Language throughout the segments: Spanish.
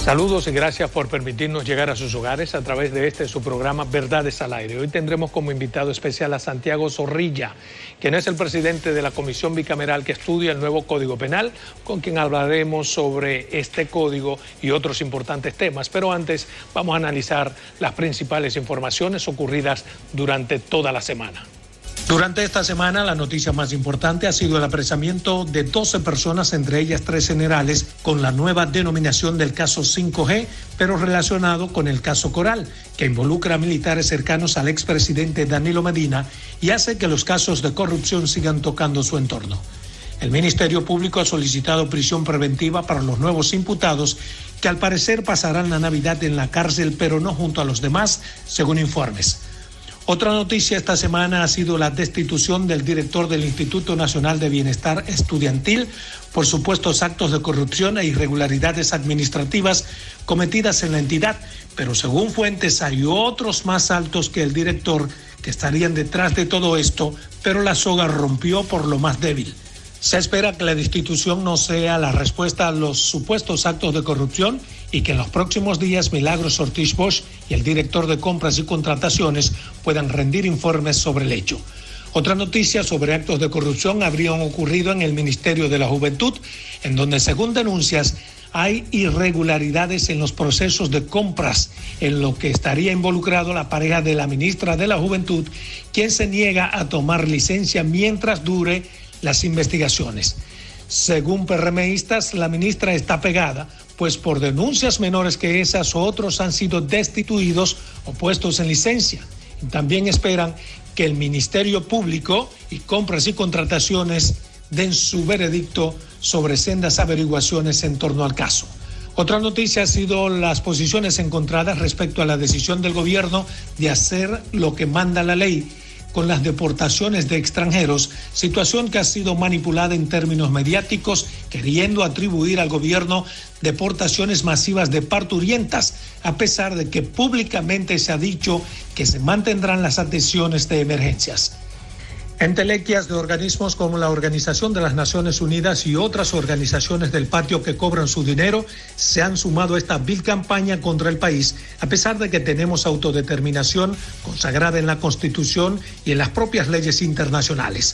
Saludos y gracias por permitirnos llegar a sus hogares a través de su programa Verdades al Aire. Hoy tendremos como invitado especial a Santiago Zorrilla, quien es el presidente de la Comisión Bicameral que estudia el nuevo Código Penal, con quien hablaremos sobre este código y otros importantes temas. Pero antes vamos a analizar las principales informaciones ocurridas durante toda la semana. Durante esta semana, la noticia más importante ha sido el apresamiento de 12 personas, entre ellas 3 generales, con la nueva denominación del caso 5G, pero relacionado con el caso Coral, que involucra a militares cercanos al expresidente Danilo Medina y hace que los casos de corrupción sigan tocando su entorno. El Ministerio Público ha solicitado prisión preventiva para los nuevos imputados, que al parecer pasarán la Navidad en la cárcel, pero no junto a los demás, según informes. Otra noticia esta semana ha sido la destitución del director del Instituto Nacional de Bienestar Estudiantil por supuestos actos de corrupción e irregularidades administrativas cometidas en la entidad, pero según fuentes hay otros más altos que el director que estarían detrás de todo esto, pero la soga rompió por lo más débil. Se espera que la destitución no sea la respuesta a los supuestos actos de corrupción y que en los próximos días Milagros Ortiz Bosch y el director de compras y contrataciones puedan rendir informes sobre el hecho. Otra noticia sobre actos de corrupción habrían ocurrido en el Ministerio de la Juventud, en donde, según denuncias, hay irregularidades en los procesos de compras, en lo que estaría involucrado la pareja de la ministra de la Juventud, quien se niega a tomar licencia mientras dure las investigaciones. Según PRMistas, la ministra está pegada, pues por denuncias menores que esas, otros han sido destituidos o puestos en licencia. Y también esperan que el Ministerio Público y Compras y Contrataciones den su veredicto sobre sendas averiguaciones en torno al caso. Otra noticia ha sido las posiciones encontradas respecto a la decisión del gobierno de hacer lo que manda la ley con las deportaciones de extranjeros, situación que ha sido manipulada en términos mediáticos, queriendo atribuir al gobierno deportaciones masivas de parturientas, a pesar de que públicamente se ha dicho que se mantendrán las atenciones de emergencias. Entelequias de organismos como la Organización de las Naciones Unidas y otras organizaciones del patio que cobran su dinero se han sumado a esta vil campaña contra el país, a pesar de que tenemos autodeterminación consagrada en la Constitución y en las propias leyes internacionales.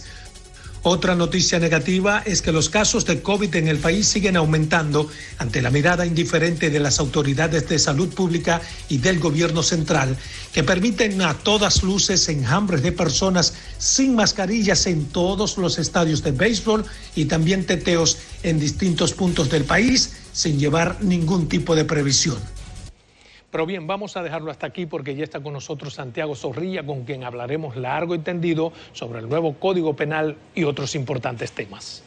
Otra noticia negativa es que los casos de COVID en el país siguen aumentando ante la mirada indiferente de las autoridades de salud pública y del gobierno central, que permiten a todas luces enjambres de personas sin mascarillas en todos los estadios de béisbol y también teteos en distintos puntos del país sin llevar ningún tipo de previsión. Pero bien, vamos a dejarlo hasta aquí porque ya está con nosotros Santiago Zorrilla, con quien hablaremos largo y tendido sobre el nuevo Código Penal y otros importantes temas.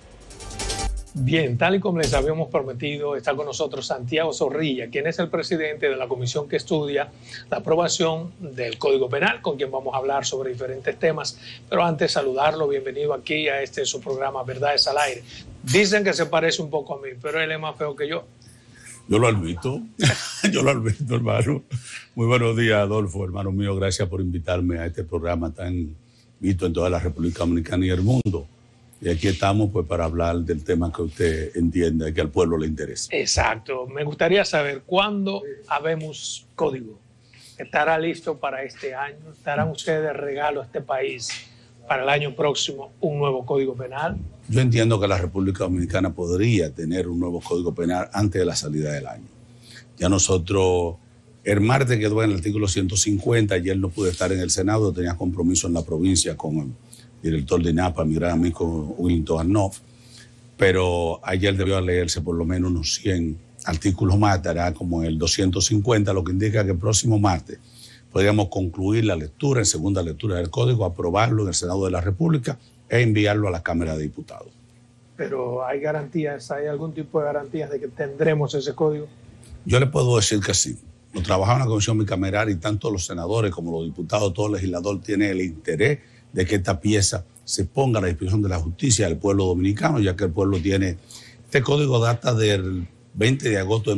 Bien, tal y como les habíamos prometido, está con nosotros Santiago Zorrilla, quien es el presidente de la comisión que estudia la aprobación del Código Penal, con quien vamos a hablar sobre diferentes temas. Pero antes, saludarlo, bienvenido aquí a su programa Verdades al Aire. Dicen que se parece un poco a mí, pero él es más feo que yo. Yo lo admito, hermano. Muy buenos días, Adolfo, hermano mío. Gracias por invitarme a este programa tan visto en toda la República Dominicana y el mundo. Y aquí estamos pues para hablar del tema que usted entienda y que al pueblo le interesa. Exacto. Me gustaría saber cuándo habemos código. ¿Estará listo para este año? ¿Estarán ustedes de regalo a este país para el año próximo un nuevo Código Penal? Yo entiendo que la República Dominicana podría tener un nuevo Código Penal antes de la salida del año. Ya nosotros, el martes quedó en el artículo 150, ayer no pude estar en el Senado, tenía compromiso en la provincia con el director de INAPA, mi gran amigo Willington Arnoff, pero ayer debió leerse por lo menos unos 100 artículos más, estará como en el 250, lo que indica que el próximo martes podríamos concluir la lectura, en segunda lectura del Código, aprobarlo en el Senado de la República e enviarlo a la Cámara de Diputados. Pero ¿hay garantías, hay algún tipo de garantías de que tendremos ese código? Yo le puedo decir que sí. Lo trabajaba en la Comisión Bicameral y tanto los senadores como los diputados, todo legislador tiene el interés de que esta pieza se ponga a la disposición de la justicia del pueblo dominicano, ya que el pueblo tiene... Este código data del 20 de agosto de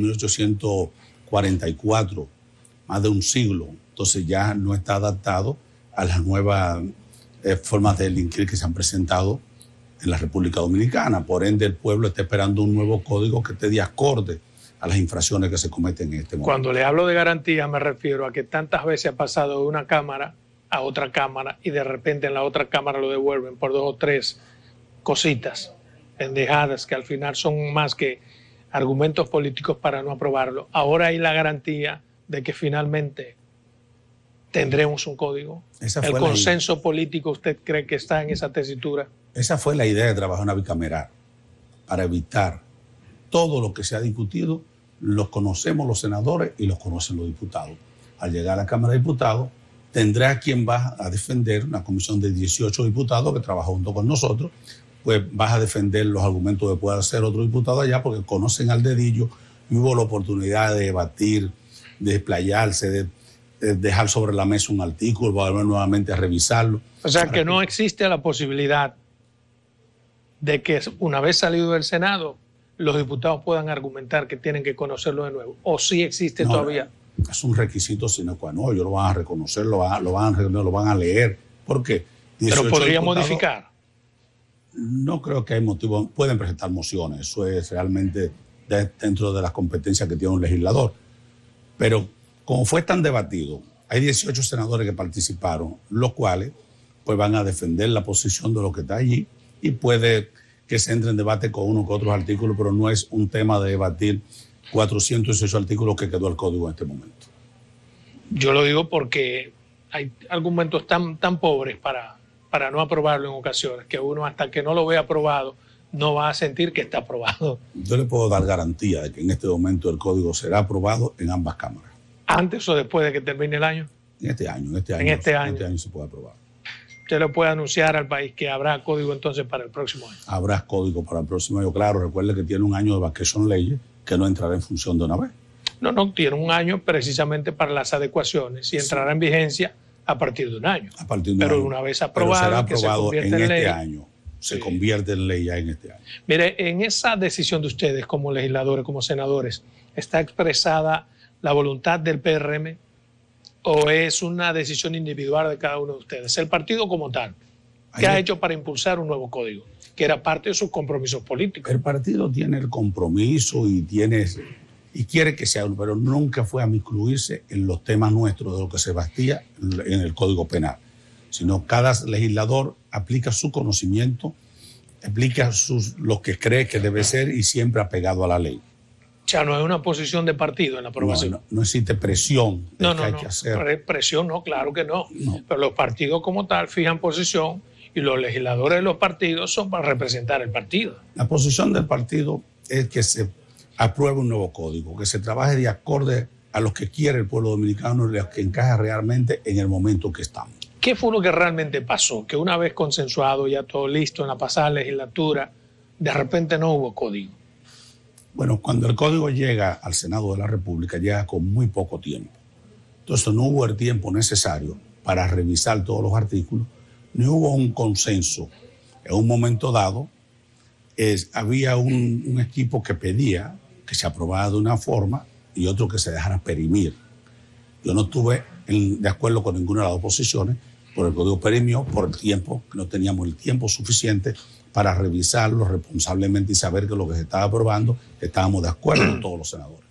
1844, más de un siglo. Entonces ya no está adaptado a las nuevas formas de delinquir que se han presentado en la República Dominicana. Por ende, el pueblo está esperando un nuevo código que esté de acorde a las infracciones que se cometen en este momento. Cuando le hablo de garantía me refiero a que tantas veces ha pasado de una cámara a otra cámara y de repente en la otra cámara lo devuelven por 2 o 3 cositas, pendejadas que al final son más que argumentos políticos para no aprobarlo. Ahora hay la garantía de que finalmente tendremos un código. ¿El consenso político usted cree que está en esa tesitura? Esa fue la idea de trabajar una bicameral, para evitar todo lo que se ha discutido, lo conocemos los senadores y los conocen los diputados. Al llegar a la Cámara de Diputados, tendrá quien va a defender, una comisión de 18 diputados que trabaja junto con nosotros, pues vas a defender los argumentos que pueda hacer otro diputado allá porque conocen al dedillo y hubo la oportunidad de debatir, de desplayarse, de dejar sobre la mesa un artículo, volver nuevamente a revisarlo. O sea que no existe la posibilidad de que una vez salido del Senado los diputados puedan argumentar que tienen que conocerlo de nuevo, o sí existe todavía. Es un requisito sine qua non, ellos lo van a reconocer, lo van a leer. ¿Por qué? Pero podría modificar. No creo que hay motivo. Pueden presentar mociones, eso es realmente dentro de las competencias que tiene un legislador. Pero como fue tan debatido, hay 18 senadores que participaron, los cuales pues van a defender la posición de lo que está allí y puede que se entre en debate con uno que otros artículos, pero no es un tema de debatir 418 artículos que quedó el código en este momento. Yo lo digo porque hay argumentos tan pobres para no aprobarlo en ocasiones, que uno hasta que no lo vea aprobado no va a sentir que está aprobado. Yo le puedo dar garantía de que en este momento el código será aprobado en ambas cámaras. ¿Antes o después de que termine el año? En este año se puede aprobar. ¿Usted le puede anunciar al país que habrá código entonces para el próximo año? Habrá código para el próximo año, claro. Recuerde que tiene un año de vacation leyes que no entrará en función de una vez. No, tiene un año precisamente para las adecuaciones y entrará en vigencia a partir de un año. A partir de un año. Pero una vez aprobado, será aprobado que se en este ley, año. Se convierte en ley ya en este año. Mire, en esa decisión de ustedes como legisladores, como senadores, ¿está expresada la voluntad del PRM o es una decisión individual de cada uno de ustedes? El partido como tal, ¿qué ha hecho para impulsar un nuevo código? Que era parte de sus compromisos políticos. El partido tiene el compromiso y quiere que sea uno, pero nunca fue a incluirse en los temas nuestros de lo que se bastía en el Código Penal, sino cada legislador aplica su conocimiento, aplica lo que cree que debe ser y siempre apegado a la ley. O sea, no es una posición de partido en la aprobación. No existe presión que hay que hacer. Presión no, claro que no. Pero los partidos como tal fijan posición y los legisladores de los partidos son para representar el partido. La posición del partido es que se apruebe un nuevo código, que se trabaje de acorde a lo que quiere el pueblo dominicano y lo que encaja realmente en el momento que estamos. ¿Qué fue lo que realmente pasó? Que una vez consensuado, ya todo listo en la pasada legislatura, de repente no hubo código. Bueno, cuando el código llega al Senado de la República, llega con muy poco tiempo. Entonces no hubo el tiempo necesario para revisar todos los artículos, ni hubo un consenso. En un momento dado, había un equipo que pedía que se aprobara de una forma y otro que se dejara perimir. Yo no estuve de acuerdo con ninguna de las dos posiciones, por el código perimió, por el tiempo, que no teníamos el tiempo suficiente para revisarlo responsablemente y saber que lo que se estaba aprobando estábamos de acuerdo con todos los senadores.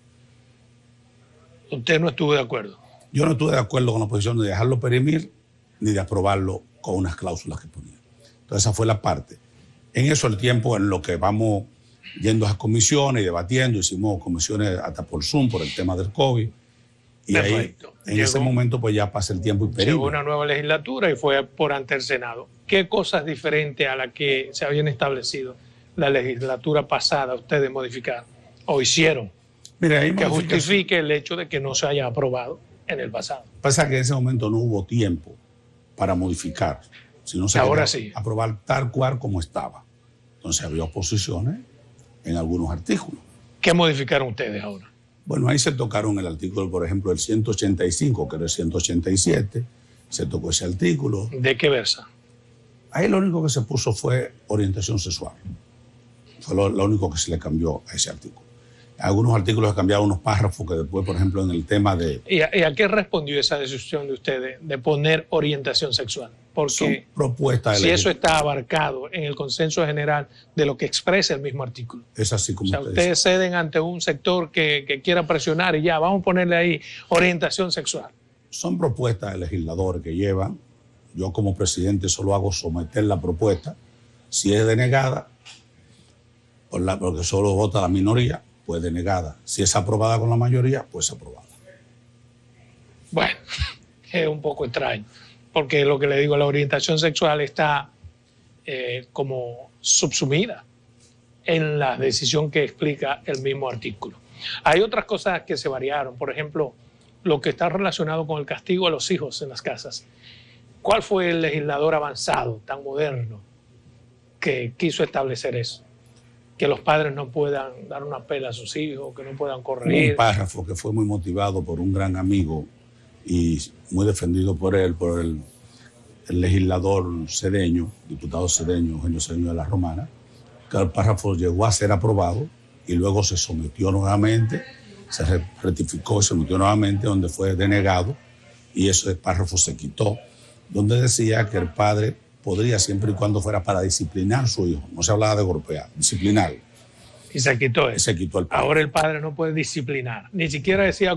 ¿Usted no estuvo de acuerdo? Yo no estuve de acuerdo con la posición de dejarlo perimir ni de aprobarlo con unas cláusulas que ponía. Entonces esa fue la parte. En eso el tiempo en lo que vamos yendo a las comisiones y debatiendo, hicimos comisiones hasta por Zoom por el tema del COVID. Y perfecto. Ahí, ese momento, pues ya pasa el tiempo y llegó una nueva legislatura y fue por ante el Senado. ¿Qué cosas diferentes a las que se habían establecido la legislatura pasada ustedes modificaron o hicieron? Mira, ahí que justifique el hecho de que no se haya aprobado en el pasado. Pasa que en ese momento no hubo tiempo para modificar, sino se ahora sí aprobar tal cual como estaba. Entonces había oposiciones en algunos artículos. ¿Qué modificaron ustedes ahora? Bueno, ahí se tocaron el artículo, por ejemplo, el 185, que era el 187, se tocó ese artículo. ¿De qué versa? Ahí lo único que se puso fue orientación sexual. Fue lo único que se le cambió a ese artículo. Algunos artículos he cambiado unos párrafos que después, por ejemplo, en el tema de... ¿Y a qué respondió esa decisión de ustedes de poner orientación sexual? Porque propuestas si eso está abarcado en el consenso general de lo que expresa el mismo artículo. Es así como ustedes ceden ante un sector que quiera presionar y ya, vamos a ponerle ahí orientación sexual. Son propuestas de legisladores que llevan. Yo como presidente solo hago someter la propuesta. Si es denegada, porque solo vota la minoría, pues denegada. Si es aprobada con la mayoría, pues aprobada. Bueno, es un poco extraño, porque lo que le digo, la orientación sexual está como subsumida en la decisión que explica el mismo artículo. Hay otras cosas que se variaron, por ejemplo, lo que está relacionado con el castigo a los hijos en las casas. ¿Cuál fue el legislador avanzado, tan moderno, que quiso establecer eso? Que los padres no puedan dar una pela a sus hijos, que no puedan corregir. Un párrafo que fue muy motivado por un gran amigo y muy defendido por él, por el legislador cedeño, diputado cedeño, Eugenio Cedeño de la Romana, que el párrafo llegó a ser aprobado y luego se sometió nuevamente, se rectificó, se sometió nuevamente, donde fue denegado y ese párrafo se quitó, donde decía que el padre podría, siempre y cuando fuera para disciplinar a su hijo. No se hablaba de golpear, disciplinar. Y se quitó eso. Se quitó el padre. Ahora el padre no puede disciplinar. Ni siquiera decía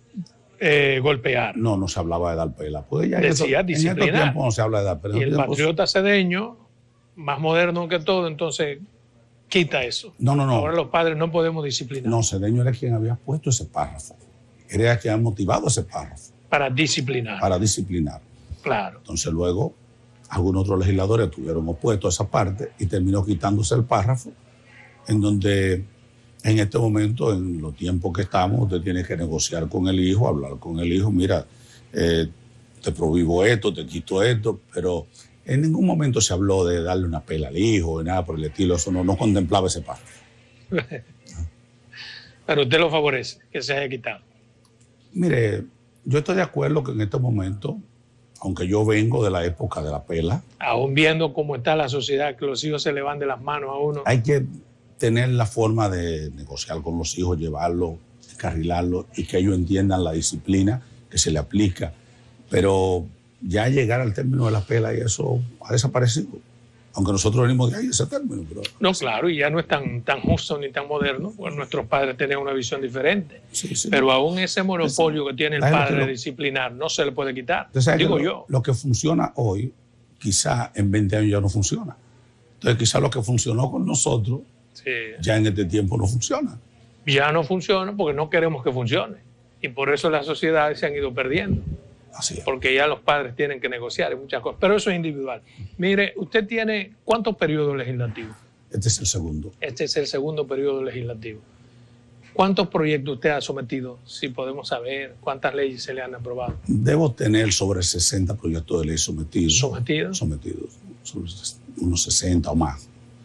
golpear. No se hablaba de dar pela. Pues ya decía disciplinar. En estos tiempos no se habla de dar pela. Y el patriota cedeño, más moderno que todo, entonces quita eso. No. Ahora los padres no podemos disciplinar. No, Cedeño era quien había puesto ese párrafo. Era quien había motivado ese párrafo. Para disciplinar. Para disciplinar. Claro. Entonces luego algunos otros legisladores tuvieron opuesto a esa parte y terminó quitándose el párrafo, en donde en este momento, en los tiempos que estamos, usted tiene que negociar con el hijo, hablar con el hijo, mira, te prohíbo esto, te quito esto, pero en ningún momento se habló de darle una pela al hijo, ni nada por el estilo, eso no contemplaba ese párrafo. Pero usted lo favorece, que se haya quitado. Mire, yo estoy de acuerdo que en este momento, aunque yo vengo de la época de la pela. Aún viendo cómo está la sociedad, que los hijos se le van de las manos a uno. Hay que tener la forma de negociar con los hijos, llevarlos, encarrilarlos y que ellos entiendan la disciplina que se le aplica. Pero ya llegar al término de la pela y eso ha desaparecido. Aunque nosotros venimos de ahí, ese término. Pero... No, claro, y ya no es tan justo ni tan moderno, pues nuestros padres tenían una visión diferente. Sí. Pero aún ese monopolio que tiene el padre de disciplinar no se le puede quitar. Digo yo. Lo que funciona hoy, quizá en 20 años ya no funciona. Entonces quizá lo que funcionó con nosotros, ya en este tiempo no funciona. Ya no funciona porque no queremos que funcione. Y por eso las sociedades se han ido perdiendo. Así es. Porque ya los padres tienen que negociar y muchas cosas. Pero eso es individual. Mire, usted tiene ¿cuántos periodos legislativos? Este es el segundo. Este es el segundo periodo legislativo. ¿Cuántos proyectos usted ha sometido? Si podemos saber cuántas leyes se le han aprobado. Debo tener sobre 60 proyectos de ley sometidos. ¿Sometidos? Sometidos. Sobre unos 60 o más.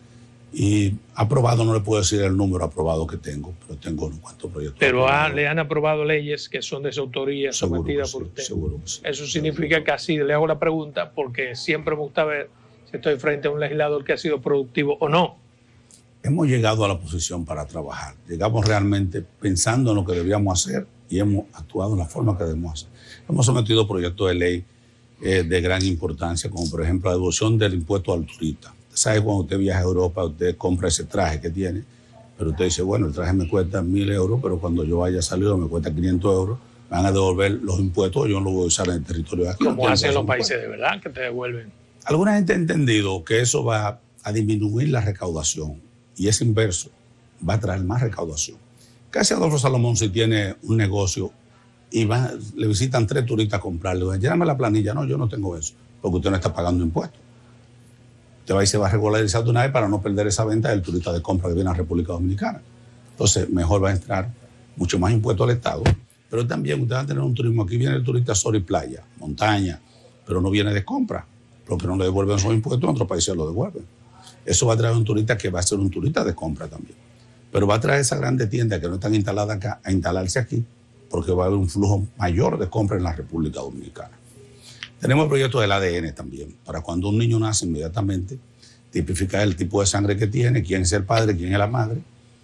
Y aprobado, no le puedo decir el número aprobado que tengo, pero tengo unos cuantos proyectos. Pero le han aprobado leyes que son de su autoría, sometidas por usted. Seguro que sí. Eso significa que así le hago la pregunta porque siempre me gusta ver si estoy frente a un legislador que ha sido productivo o no. Hemos llegado a la posición para trabajar. Llegamos realmente pensando en lo que debíamos hacer y hemos actuado en la forma que debemos hacer. Hemos sometido proyectos de ley de gran importancia, como por ejemplo la devolución del impuesto al turista. ¿Sabe? Cuando usted viaja a Europa, usted compra ese traje que tiene, pero usted dice, bueno, el traje me cuesta 1.000 euros, pero cuando yo vaya a salir me cuesta 500 euros, van a devolver los impuestos, yo no los voy a usar en el territorio de aquí. Como hacen los países de verdad, que te devuelven. Alguna gente ha entendido que eso va a disminuir la recaudación y es inverso, va a traer más recaudación. Casi Adolfo Salomón, si tiene un negocio y le visitan 3 turistas a comprarle, lléname la planilla, no, yo no tengo eso, porque usted no está pagando impuestos. Usted va y se va a regularizar de una vez para no perder esa venta del turista de compra que viene a la República Dominicana. Entonces, mejor va a entrar mucho más impuesto al Estado. Pero también usted va a tener un turismo. Aquí viene el turista sol y playa, montaña, pero no viene de compra, porque no le devuelven esos impuestos, en otros países lo devuelven. Eso va a traer un turista que va a ser un turista de compra también. Pero va a traer esas grandes tiendas que no están instaladas acá a instalarse aquí, porque va a haber un flujo mayor de compra en la República Dominicana. Tenemos el proyecto del ADN también, para cuando un niño nace inmediatamente, tipificar el tipo de sangre que tiene, quién es el padre, quién es la madre,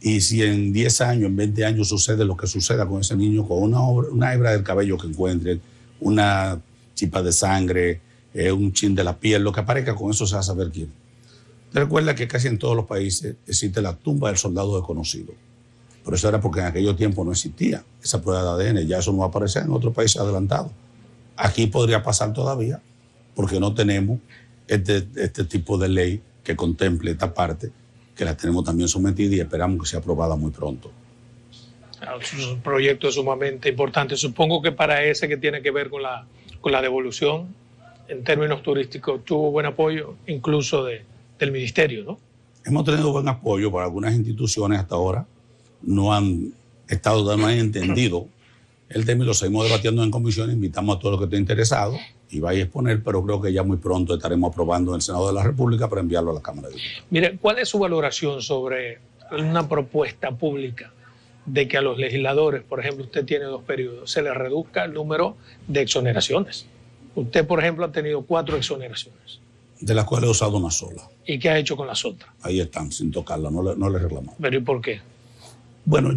Y si en 10 años, en 20 años sucede lo que suceda con ese niño, con una hebra del cabello que encuentren, una chispa de sangre, un chin de la piel, lo que aparezca, con eso se va a saber quién. Te recuerda que casi en todos los países existe la tumba del soldado desconocido. Pero eso era porque en aquellos tiempos no existía esa prueba de ADN. Ya eso no va a aparecer en otros países adelantados. Aquí podría pasar todavía porque no tenemos este tipo de ley que contemple esta parte, que la tenemos también sometida y esperamos que sea aprobada muy pronto. Es un proyecto sumamente importante. Supongo que para ese que tiene que ver con la devolución, en términos turísticos, tuvo buen apoyo incluso del ministerio, ¿no? Hemos tenido buen apoyo para algunas instituciones hasta ahora. No han entendido el tema y lo seguimos debatiendo en comisión. Invitamos a todos los que estén interesados y vaya a exponer, pero creo que ya muy pronto estaremos aprobando en el Senado de la República para enviarlo a la Cámara de Diputados. Mire, ¿cuál es su valoración sobre una propuesta pública de que a los legisladores, por ejemplo, usted tiene 2 periodos, se les reduzca el número de exoneraciones? Usted, por ejemplo, ha tenido 4 exoneraciones. De las cuales he usado una sola. ¿Y qué ha hecho con las otras? Ahí están, sin tocarla, no le reclamamos. ¿Pero y por qué? Bueno,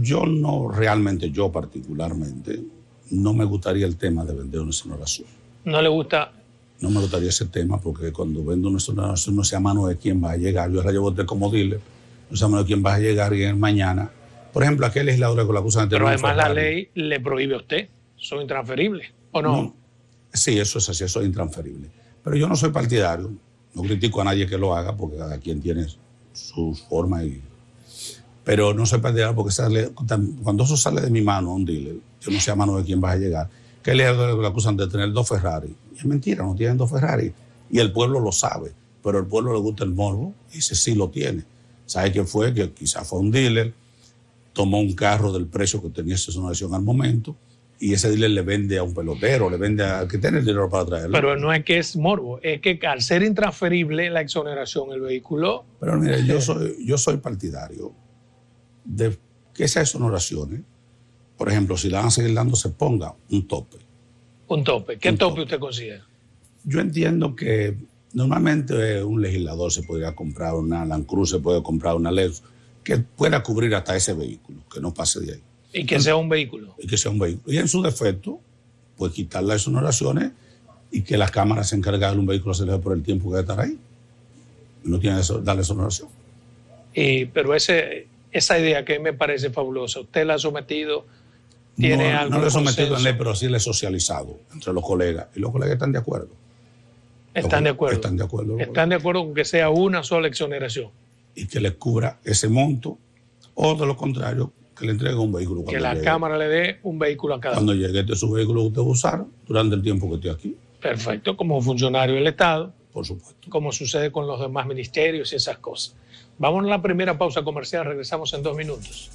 yo particularmente, no me gustaría el tema de vender una exoneración. ¿No le gusta? No me gustaría ese tema porque cuando vendo una exoneración no sé a mano de quién va a llegar. Yo la llevo a usted como dealer, no sé a mano de quién va a llegar y mañana. Por ejemplo, aquel legislador que lo acusan de Pero además la ley le prohíbe a usted. Son intransferibles, ¿o no? Sí, eso es así, eso es intransferible. Pero yo no soy partidario, no critico a nadie que lo haga porque cada quien tiene su forma pero no soy partidario porque cuando eso sale de mi mano a un dealer, yo no sé a mano de quién va a llegar. Que le acusan de tener 2 Ferrari. Y es mentira, no tienen 2 Ferrari. Y el pueblo lo sabe, pero al pueblo le gusta el morbo y dice sí lo tiene. ¿Sabe quién fue? Que quizás fue un dealer, tomó un carro del precio que tenía esa exoneración al momento y ese dealer le vende a un pelotero, le vende a que tiene el dinero para traerlo. Pero no es que es morbo, es que al ser intransferible la exoneración, el vehículo... Pero mire, yo soy partidario de que esas exoneraciones, por ejemplo, si la van a seguir dando, se ponga un tope. ¿Un tope? ¿Qué tope usted considera? Yo entiendo que normalmente un legislador se podría comprar una Land Cruiser, se puede comprar una Lexus, que pueda cubrir hasta ese vehículo, que no pase de ahí. Y que sea un vehículo. Y que sea un vehículo. Y en su defecto, pues quitar las exoneraciones y que las cámaras se encarguen de un vehículo se le dé por el tiempo que va a estar ahí. No tiene que darle exoneración. Pero esa idea que me parece fabulosa, ¿usted la ha sometido? ¿Tiene algún no le he sometido consenso? en ley, pero sí le he socializado entre los colegas. Y los colegas están de acuerdo. ¿Están de acuerdo? Están de acuerdo. ¿Están de acuerdo con que sea una sola exoneración? Y que le cubra ese monto, o de lo contrario, que le entregue un vehículo. Que la Cámara le dé un vehículo a cada uno. Cuando llegue su vehículo que usted va a usar durante el tiempo que esté aquí. Perfecto, como funcionario del Estado. Por supuesto. Como sucede con los demás ministerios y esas cosas. Vamos a la primera pausa comercial, regresamos en 2 minutos.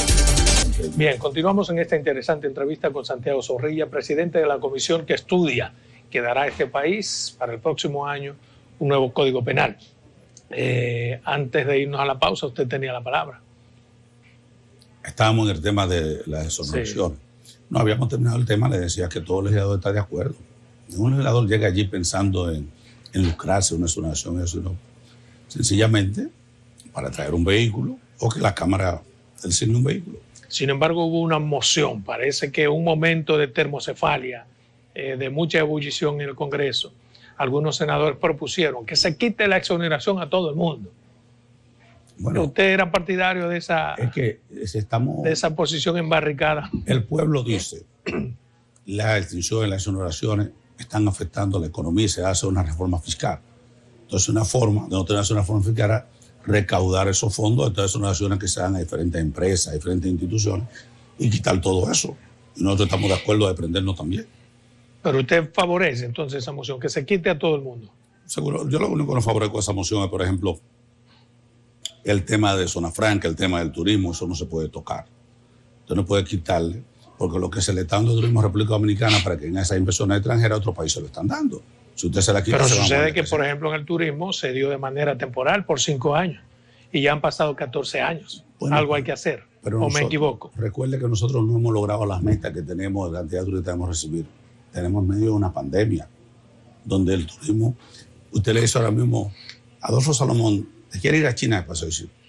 Bien, continuamos en esta interesante entrevista con Santiago Zorrilla, presidente de la comisión que estudia que dará a este país para el próximo año un nuevo Código Penal. Antes de irnos a la pausa, usted tenía la palabra. Estábamos en el tema de las exoneraciones. Sí. No habíamos terminado el tema, le decía que todo legislador está de acuerdo. Ningún legislador llega allí pensando en lucrarse una exoneración, eso no. Sencillamente para traer un vehículo o que la Cámara designe un vehículo. Sin embargo, hubo una moción, parece que un momento de termocefalia, de mucha ebullición en el Congreso. Algunos senadores propusieron que se quite la exoneración a todo el mundo. Bueno, ¿usted era partidario de esa, de esa posición embarricada? El pueblo dice, la extinción y las exoneraciones están afectando la economía y se hace una reforma fiscal. Entonces, una forma de no tener una reforma fiscal era recaudar esos fondos de todas esas exoneraciones que se dan a diferentes empresas, a diferentes instituciones y quitar todo eso. Y nosotros estamos de acuerdo de prendernos también. Pero usted favorece entonces esa moción, que se quite a todo el mundo. Seguro, yo lo único que no favorezco esa moción es, por ejemplo, el tema de zona franca, el tema del turismo, eso no se puede tocar. Usted no puede quitarle, porque lo que se le está dando al turismo a República Dominicana para que en esas inversiones extranjeras a otros países se lo están dando. Si usted se la quita, pero sucede que, por ejemplo, en el turismo se dio de manera temporal por 5 años y ya han pasado 14 años. Bueno, algo hay que hacer, pero ¿o me equivoco? Recuerde que nosotros no hemos logrado las metas que tenemos de la cantidad de turistas que hemos recibido. Tenemos en medio de una pandemia donde el turismo, usted le dice ahora mismo, Adolfo Salomón, ¿te quiere ir a China? Pasó a decir,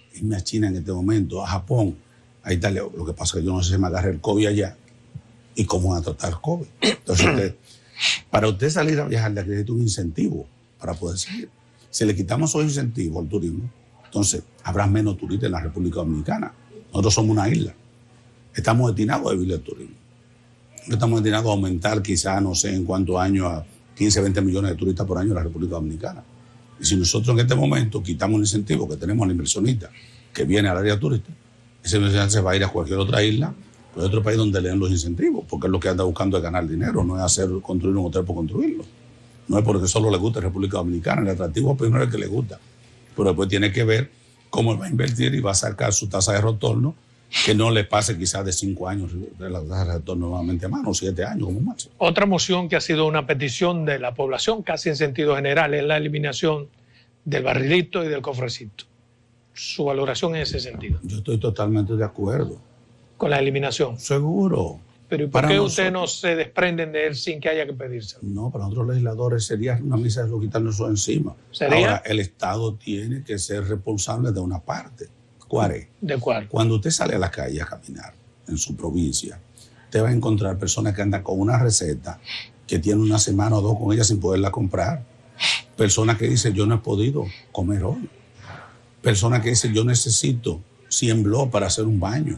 irme a China en este momento, a Japón, a Italia. Lo que pasa es que yo no sé si me agarré el COVID allá y cómo van a tratar el COVID. Entonces, para usted salir a viajar, le necesita un incentivo para poder salir. Si le quitamos esos incentivos al turismo, entonces habrá menos turistas en la República Dominicana. Nosotros somos una isla. Estamos destinados a vivir el turismo. No estamos destinados a aumentar quizás, no sé en cuántos años, a 15, 20 millones de turistas por año en la República Dominicana. Y si nosotros en este momento quitamos el incentivo que tenemos al inversionista que viene al área turística, ese inversionista se va a ir a cualquier otra isla, o otro país donde le den los incentivos, porque es lo que anda buscando es ganar dinero, no es construir un hotel por construirlo. No es porque solo le gusta República Dominicana, el atractivo primero es que le gusta, pero después tiene que ver cómo él va a invertir y va a sacar su tasa de retorno, que no le pase quizás de 5 años de la tasa de retorno nuevamente a mano, 7 años como máximo. Otra moción que ha sido una petición de la población, casi en sentido general, es la eliminación del barrilito y del cofrecito. Su valoración en ese sentido. Yo estoy totalmente de acuerdo. ¿Con la eliminación? Seguro. Pero ¿y por qué ustedes no se desprenden de él sin que haya que pedírselo? No, para nosotros legisladores sería una misa de quitarnos eso encima. ¿Sería? Ahora, el Estado tiene que ser responsable de una parte. ¿Cuál es? ¿De cuál? Cuando usted sale a la calle a caminar en su provincia, te va a encontrar personas que andan con una receta que tienen una semana o 2 con ella sin poderla comprar. Personas que dicen, yo no he podido comer hoy. Personas que dicen, yo necesito 100 blogs para hacer un baño.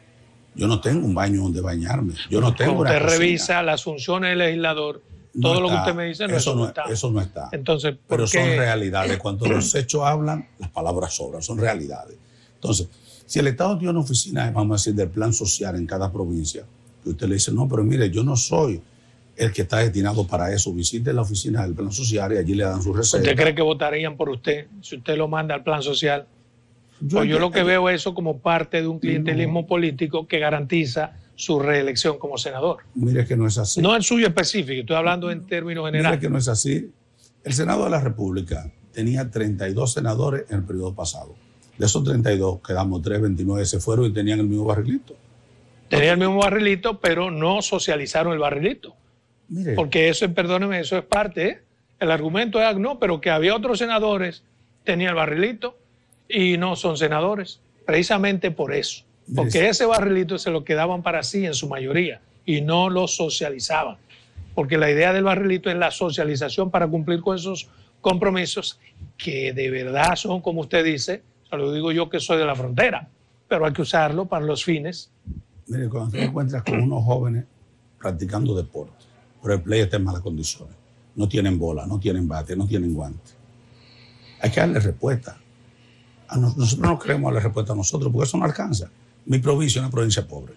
Yo no tengo un baño donde bañarme. Yo no tengo una cocina. Usted revisa las funciones del legislador, todo lo que usted me dice, eso no está. Entonces, pero son realidades. Cuando los hechos hablan, las palabras sobran, son realidades. Entonces, si el Estado tiene una oficina, vamos a decir, del plan social en cada provincia, que usted le dice, no, pero mire, yo no soy el que está destinado para eso, visite la oficina del plan social y allí le dan su receta. ¿Usted cree que votarían por usted si usted lo manda al plan social? Yo lo que veo es eso como parte de un clientelismo político que garantiza su reelección como senador. Mire que no es así. No el suyo específico, estoy hablando en términos generales. Mire que no es así. El Senado de la República tenía 32 senadores en el periodo pasado. De esos 32, quedamos 3, 29 se fueron y tenían el mismo barrilito. Tenían el mismo barrilito, pero no socializaron el barrilito. Mire. Porque eso, perdóneme, eso es parte, ¿eh? El argumento es, no, pero que había otros senadores, tenían el barrilito y no son senadores, precisamente por eso. Porque ese barrilito se lo quedaban para sí en su mayoría y no lo socializaban. Porque la idea del barrilito es la socialización para cumplir con esos compromisos que de verdad son, como usted dice, se lo digo yo que soy de la frontera, pero hay que usarlo para los fines. Mire, cuando te encuentras con unos jóvenes practicando deporte, pero el play está en malas condiciones, no tienen bola, no tienen bate, no tienen guante, hay que darle respuesta. Nosotros no queremos darle respuesta a nosotros porque eso no alcanza. Mi provincia es una provincia pobre,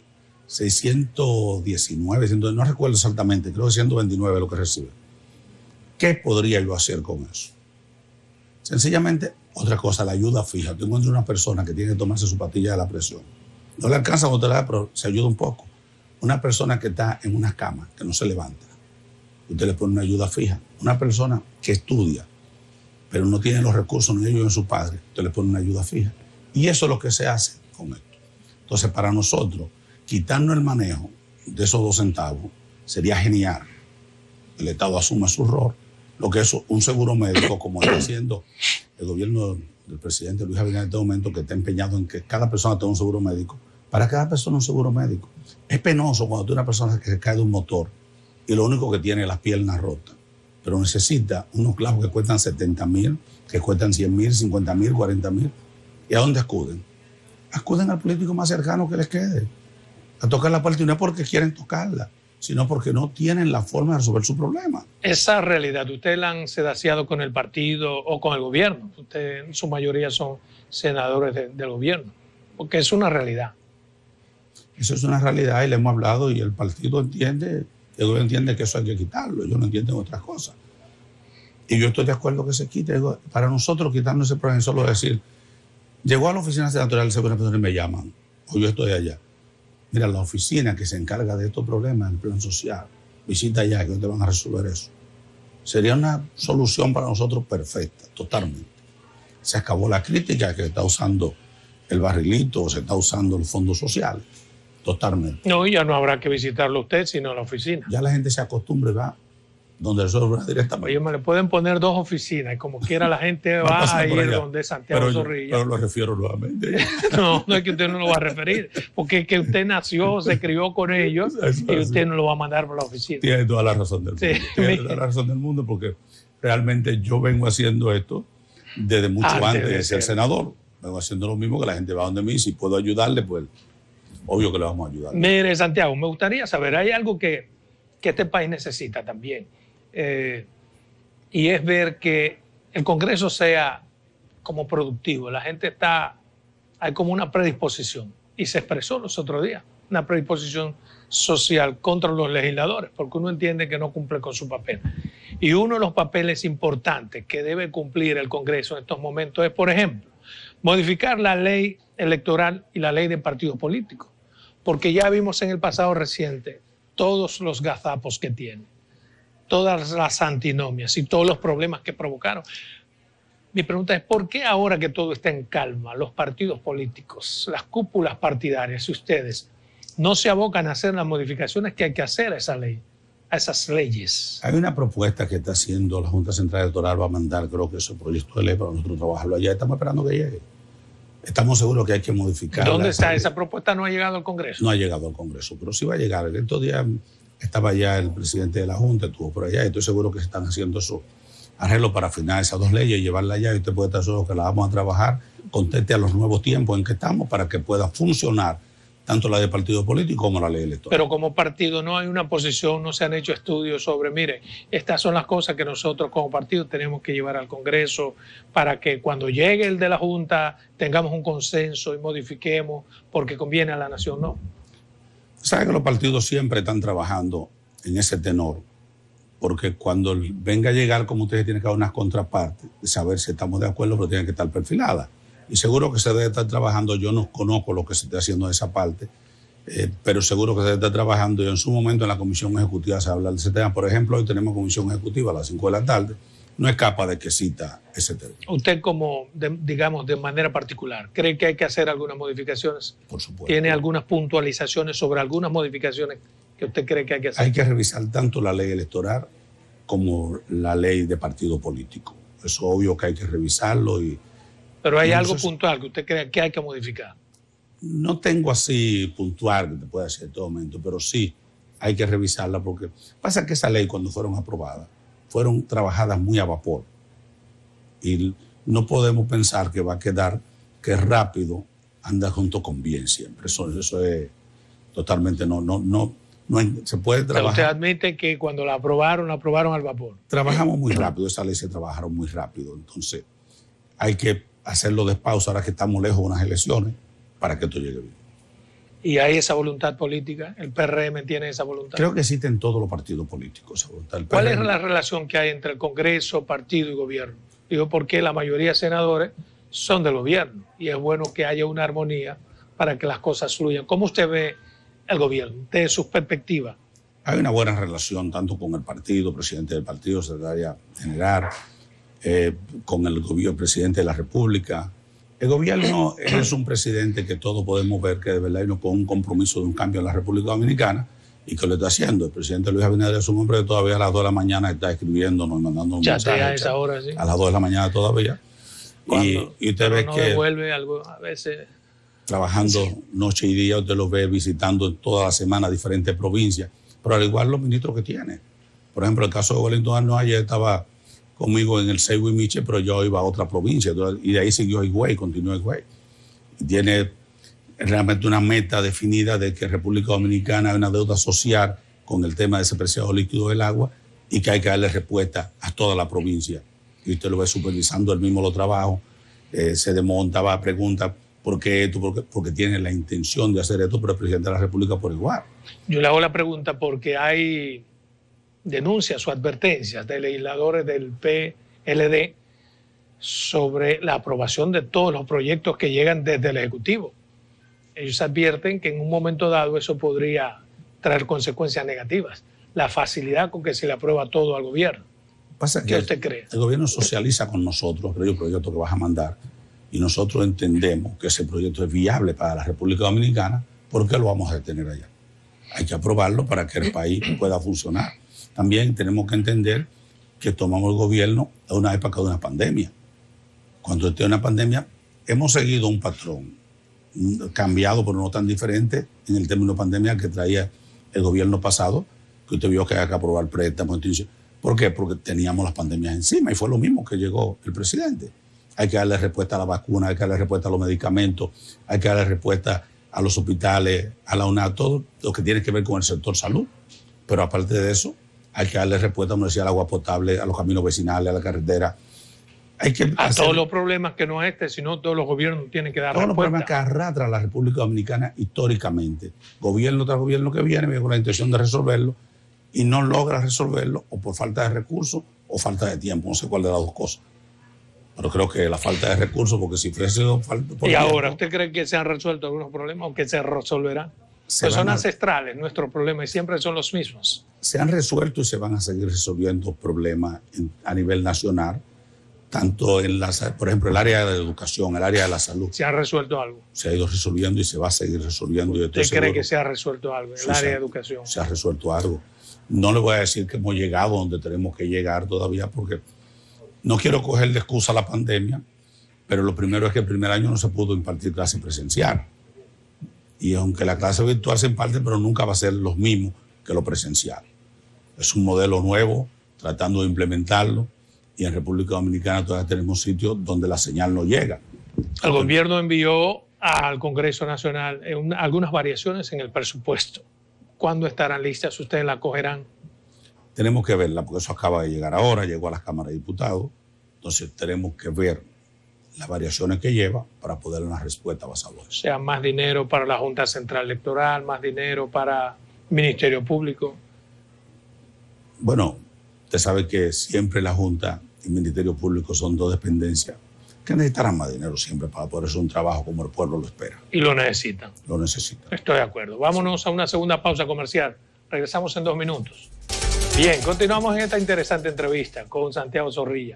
619, no recuerdo exactamente, creo que 129 lo que recibe. ¿Qué podría yo hacer con eso? Sencillamente, otra cosa, la ayuda fija. Tú encuentras una persona que tiene que tomarse su pastilla de la presión. No le alcanza a botar, pero se ayuda un poco. Una persona que está en una cama, que no se levanta, usted le pone una ayuda fija. Una persona que estudia, pero no tiene los recursos ni ellos ni su padre, usted le pone una ayuda fija. Y eso es lo que se hace con esto. Entonces, para nosotros, quitarnos el manejo de esos 2 centavos sería genial. El Estado asume su rol, lo que es un seguro médico, como está haciendo el gobierno del presidente Luis Abinader en este momento, que está empeñado en que cada persona tenga un seguro médico. Para cada persona un seguro médico. Es penoso cuando tú eres una persona que se cae de un motor y lo único que tiene es las piernas rotas, pero necesita unos clavos que cuestan 70,000, que cuestan 100,000, 50,000, 40,000. ¿Y a dónde acuden? Acuden al político más cercano que les quede, a tocar la puerta, y no es porque quieren tocarla, sino porque no tienen la forma de resolver su problema. Esa realidad, ¿ustedes la han sedaciado con el partido o con el gobierno? Ustedes en su mayoría son senadores del gobierno, porque es una realidad. Eso es una realidad y le hemos hablado y el partido entiende, el gobierno entiende que eso hay que quitarlo, ellos no entienden otras cosas. Y yo estoy de acuerdo que se quite. Para nosotros quitarnos ese problema, solo decir, llegó a la oficina senatorial del Seguro Nacional y me llaman, o yo estoy allá. Mira, la oficina que se encarga de estos problemas, el plan social, visita allá, que no te van a resolver eso. Sería una solución para nosotros perfecta, totalmente. Se acabó la crítica que se está usando el barrilito o se está usando los fondos sociales, totalmente. No, ya no habrá que visitarlo usted, sino la oficina. Ya la gente se acostumbra y va donde resuelva directamente. Oye, me le pueden poner 2 oficinas y como quiera la gente va a ir donde Santiago Zorrilla. Pero lo refiero nuevamente. No es que usted no lo va a referir, porque es que usted nació, se crió con ellos y usted no lo va a mandar por la oficina. Tiene toda la razón del mundo. Sí. Tiene toda la razón del mundo, porque realmente yo vengo haciendo esto desde mucho antes de ser senador. Vengo haciendo lo mismo, que la gente va donde mí. Si puedo ayudarle, pues obvio que le vamos a ayudar. Mire, Santiago, me gustaría saber, hay algo que este país necesita también. Y es ver que el Congreso sea como productivo. La gente hay como una predisposición, y se expresó los otros días, una predisposición social contra los legisladores, porque uno entiende que no cumple con su papel. Y uno de los papeles importantes que debe cumplir el Congreso en estos momentos es, por ejemplo, modificar la ley electoral y la ley de partidos políticos, porque ya vimos en el pasado reciente todos los gazapos que tiene, todas las antinomias y todos los problemas que provocaron. Mi pregunta es, ¿por qué ahora que todo está en calma, los partidos políticos, las cúpulas partidarias y ustedes no se abocan a hacer las modificaciones que hay que hacer a esa ley, a esas leyes? Hay una propuesta que está haciendo la Junta Central Electoral, va a mandar, creo que ese proyecto de ley para nosotros trabajarlo allá. Estamos esperando que llegue. Estamos seguros que hay que modificar. ¿Dónde está? Esa propuesta no ha llegado al Congreso. No ha llegado al Congreso, pero sí va a llegar. En estos días estaba ya el presidente de la Junta, estuvo por allá, y estoy seguro que se están haciendo esos arreglos para afinar esas 2 leyes y llevarla allá, y usted puede estar seguro que la vamos a trabajar, conteste a los nuevos tiempos en que estamos para que pueda funcionar tanto la de partido político como la ley electoral. Pero como partido no hay una posición, no se han hecho estudios sobre, mire, estas son las cosas que nosotros como partido tenemos que llevar al Congreso para que cuando llegue el de la Junta tengamos un consenso y modifiquemos porque conviene a la nación, ¿no? Sabe que los partidos siempre están trabajando en ese tenor, porque cuando venga a llegar, como ustedes, tienen que haber unas contrapartes, saber si estamos de acuerdo, pero tienen que estar perfiladas. Y seguro que se debe estar trabajando. Yo no conozco lo que se está haciendo de esa parte, pero seguro que se debe estar trabajando. Y en su momento en la comisión ejecutiva se habla de ese tema. Por ejemplo, hoy tenemos comisión ejecutiva a las 5 de la tarde. No escapa de que cita ese tema. Usted como, digamos, de manera particular, ¿cree que hay que hacer algunas modificaciones? Por supuesto. ¿Tiene algunas puntualizaciones sobre algunas modificaciones que usted cree que hay que hacer? Hay que revisar tanto la ley electoral como la ley de partido político. Eso es obvio que hay que revisarlo. Pero hay algo puntual que usted cree que hay que modificar. No tengo así puntual que te pueda decir en todo momento, pero sí hay que revisarla, porque pasa que esa ley, cuando fueron aprobadas, fueron trabajadas muy a vapor, y no podemos pensar que va a quedar que rápido anda junto con bien siempre. Eso es totalmente no se puede trabajar. Usted admite que cuando la aprobaron al vapor. Trabajamos muy rápido, esa ley se trabajaron muy rápido, entonces hay que hacerlo despausa ahora que estamos lejos de unas elecciones para que esto llegue bien. ¿Y hay esa voluntad política? ¿El PRM tiene esa voluntad? Creo que existen todos los partidos políticos esa voluntad. ¿Cuál es la relación que hay entre el Congreso, partido y gobierno? Digo, porque la mayoría de senadores son del gobierno y es bueno que haya una armonía para que las cosas fluyan. ¿Cómo usted ve el gobierno desde su perspectiva? Hay una buena relación tanto con el partido, presidente del partido, secretaria general, con el gobierno, presidente de la República. El gobierno es un presidente que todos podemos ver que de verdad vino con un compromiso de un cambio en la República Dominicana y que lo está haciendo. El presidente Luis Abinader es un hombre que todavía a las 2 de la mañana está escribiéndonos y mandando un mensaje. A esa hora, sí. A las 2 de la mañana todavía. Y usted ve que devuelve algo a veces. Trabajando noche y día, usted lo ve visitando toda la semana diferentes provincias, pero al igual los ministros que tiene. Por ejemplo, el caso de Wellington Arnold, ayer estaba conmigo en el Seibo y Miche, pero yo iba a otra provincia, y de ahí siguió Higüey, continuó Higüey. Y tiene realmente una meta definida de que República Dominicana hay una deuda social con el tema de ese preciado líquido del agua y que hay que darle respuesta a toda la provincia. Y usted lo ve supervisando, él mismo lo trabaja, se desmonta, va a preguntar por qué esto, porque tiene la intención de hacer esto, pero el presidente de la República por igual. Yo le hago la pregunta porque hay denuncias o advertencias de legisladores del PLD sobre la aprobación de todos los proyectos que llegan desde el Ejecutivo. Ellos advierten que en un momento dado eso podría traer consecuencias negativas. La facilidad con que se le aprueba todo al gobierno. ¿Qué usted cree? El gobierno socializa con nosotros el proyecto que vas a mandar y nosotros entendemos que ese proyecto es viable para la República Dominicana. ¿Por qué lo vamos a detener allá? Hay que aprobarlo para que el país pueda funcionar. También tenemos que entender que tomamos el gobierno en una época de una pandemia. Cuando esté una pandemia, hemos seguido un patrón cambiado, pero no tan diferente en el término pandemia que traía el gobierno pasado, que usted vio que había que aprobar préstamos. ¿Por qué? Porque teníamos las pandemias encima y fue lo mismo que llegó el presidente. Hay que darle respuesta a la vacuna, hay que darle respuesta a los medicamentos, hay que darle respuesta a los hospitales, a la UNAD, todo lo que tiene que ver con el sector salud. Pero aparte de eso, hay que darle respuesta, como decía, al agua potable, a los caminos vecinales, a la carretera. Hay que todos los problemas que no sino todos los gobiernos tienen que dar todos respuesta. Todos los problemas que arrastra la República Dominicana históricamente. Gobierno tras gobierno que viene con la intención de resolverlo y no logra resolverlo o por falta de recursos o falta de tiempo. No sé cuál de las dos cosas. Pero creo que la falta de recursos, porque si fuese falta... ¿Y ahora usted cree que se han resuelto algunos problemas o que se resolverán? Pues son ancestrales nuestros problemas y siempre son los mismos. Se han resuelto y se van a seguir resolviendo problemas a nivel nacional, tanto en por ejemplo, el área de la educación, el área de la salud. ¿Se ha resuelto algo? Se ha ido resolviendo y se va a seguir resolviendo. ¿Usted cree que se ha resuelto algo en el área de educación? Se ha resuelto algo. No le voy a decir que hemos llegado donde tenemos que llegar todavía, porque no quiero coger de excusa la pandemia, pero lo primero es que el primer año no se pudo impartir clase presencial. Y aunque la clase virtual se imparte, pero nunca va a ser lo mismo que lo presencial. Es un modelo nuevo, tratando de implementarlo, y en República Dominicana todavía tenemos sitios donde la señal no llega. El gobierno envió al Congreso Nacional algunas variaciones en el presupuesto. ¿Cuándo estarán listas? ¿Ustedes la acogerán? Tenemos que verla, porque eso acaba de llegar ahora, llegó a las cámaras de diputados. Entonces tenemos que ver las variaciones que lleva para poder dar una respuesta basada en eso. O sea, más dinero para la Junta Central Electoral, más dinero para el Ministerio Público. Bueno, usted sabe que siempre la Junta y el Ministerio Público son dos dependencias que necesitarán más dinero siempre para poder hacer un trabajo como el pueblo lo espera. Y lo necesitan. Lo necesitan. Estoy de acuerdo. Vámonos a una segunda pausa comercial. Regresamos en 2 minutos. Bien, continuamos en esta interesante entrevista con Santiago Zorrilla.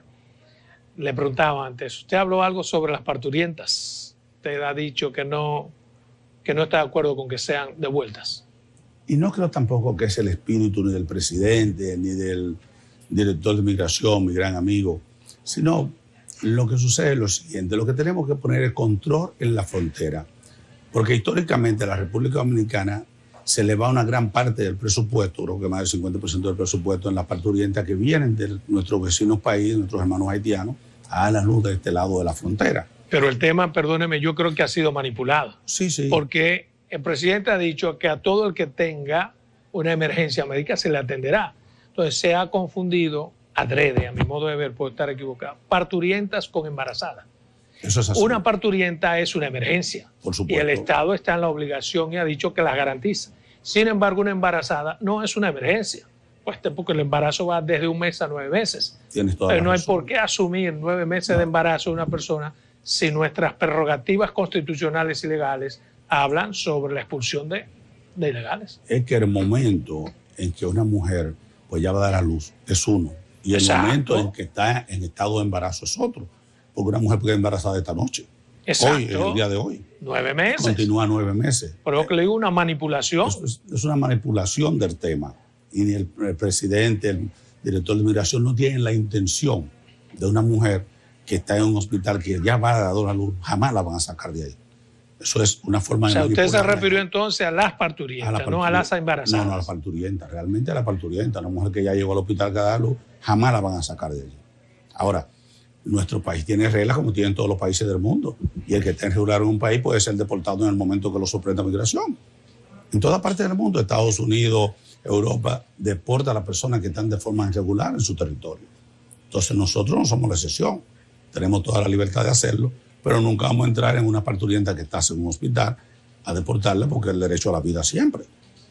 Le preguntaba antes, usted habló algo sobre las parturientas. Usted ha dicho que no está de acuerdo con que sean devueltas. Y no creo tampoco que es el espíritu ni del presidente, ni del director de migración, mi gran amigo, sino lo que sucede es lo siguiente. Lo que tenemos que poner es control en la frontera, porque históricamente la República Dominicana se le va una gran parte del presupuesto, creo que más del 50% del presupuesto en las parturientas que vienen de nuestros vecinos países, nuestros hermanos haitianos, a la luz de este lado de la frontera. Pero el tema, perdóneme, yo creo que ha sido manipulado. Sí, sí. Porque el presidente ha dicho que a todo el que tenga una emergencia médica se le atenderá. Entonces se ha confundido, adrede, a mi modo de ver, puedo estar equivocado, parturientas con embarazadas. Eso es así. Una parturienta es una emergencia. Por supuesto. Y el Estado está en la obligación y ha dicho que las garantiza. Sin embargo, una embarazada no es una emergencia. Pues porque el embarazo va desde 1 mes a 9 meses. Tienes toda Pero la no hay razón. por qué asumir 9 meses de embarazo de una persona si nuestras prerrogativas constitucionales y legales hablan sobre la expulsión de ilegales. Es que el momento en que una mujer pues ya va a dar a luz es uno. Y el Exacto. momento en que está en estado de embarazo es otro. Porque una mujer puede quedar embarazada esta noche. Exacto. Hoy, el día de hoy. 9 meses. Continúa 9 meses. Pero que le digo una manipulación. Es una manipulación del tema. Y ni el presidente, el director de migración no tienen la intención de una mujer que está en un hospital que ya va a dar a luz, jamás la van a sacar de ahí. Eso es una forma de usted se manipular. refirió entonces a las parturientas, no a las embarazadas. No, a la parturienta, realmente a la parturienta. Una mujer que ya llegó al hospital que da a luz, jamás la van a sacar de allí. Ahora, nuestro país tiene reglas como tienen todos los países del mundo. Y el que esté irregular en un país puede ser deportado en el momento que lo sorprenda migración. En toda parte del mundo, Estados Unidos, Europa, deporta a las personas que están de forma irregular en su territorio. Entonces nosotros no somos la excepción. Tenemos toda la libertad de hacerlo, pero nunca vamos a entrar en una parturienta que está en un hospital a deportarla porque es el derecho a la vida siempre.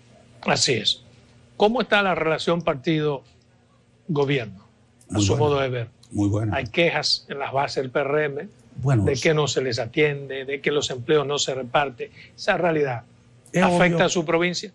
Así es. ¿Cómo está la relación partido-gobierno? A Muy su buena. modo de ver. Muy buena. Hay quejas en las bases del PRM Bueno, de que no se les atiende, de que los empleos no se reparten. Esa realidad es afecta obvio a su provincia.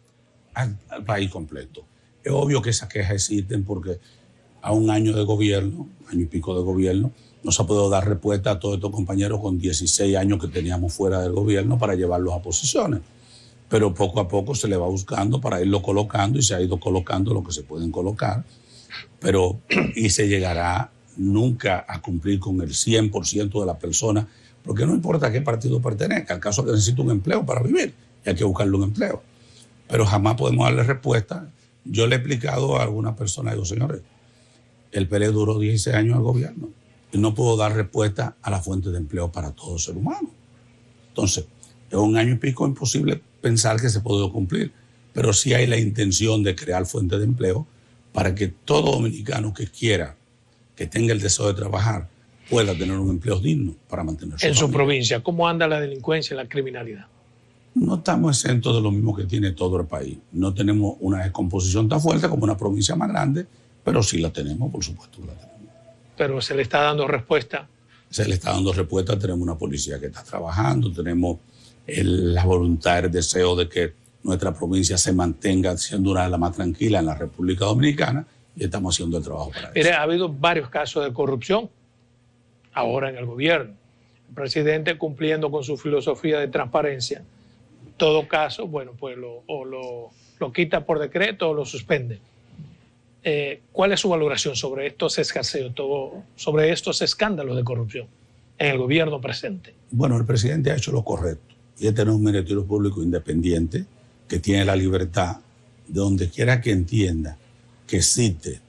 al país completo. Es obvio que esas quejas existen porque a un año de gobierno, año y pico de gobierno, no se ha podido dar respuesta a todos estos compañeros con 16 años que teníamos fuera del gobierno para llevarlos a posiciones. pero poco a poco se le va buscando para irlo colocando y se ha ido colocando lo que se pueden colocar, pero y se llegará nunca a cumplir con el 100% de la persona, porque no importa a qué partido pertenezca, al caso que necesita un empleo para vivir y hay que buscarle un empleo, pero jamás podemos darle respuesta. Yo le he explicado a algunas personas, digo, señores, el PLD duró 16 años al gobierno y no puedo dar respuesta a la fuente de empleo para todo ser humano. Entonces, en 1 año y pico es imposible pensar que se puede cumplir, pero sí hay la intención de crear fuentes de empleo para que todo dominicano que quiera, que tenga el deseo de trabajar, pueda tener un empleo digno para mantenerse. En su provincia, ¿cómo anda la delincuencia y la criminalidad? No estamos exentos de lo mismo que tiene todo el país. No tenemos una descomposición tan fuerte como una provincia más grande, pero sí la tenemos, por supuesto que la tenemos. Pero se le está dando respuesta. Se le está dando respuesta, tenemos una policía que está trabajando, tenemos la voluntad, el deseo de que nuestra provincia se mantenga siendo una de las más tranquilas en la República Dominicana y estamos haciendo el trabajo para Mire, eso. ha habido varios casos de corrupción ahora en el gobierno. El presidente cumpliendo con su filosofía de transparencia. En todo caso, bueno, pues lo quita por decreto o lo suspende. ¿Cuál es su valoración sobre estos escaseos, sobre estos escándalos de corrupción en el gobierno presente? Bueno, el presidente ha hecho lo correcto y es tener un ministerio público independiente que tiene la libertad de donde quiera que entienda que existe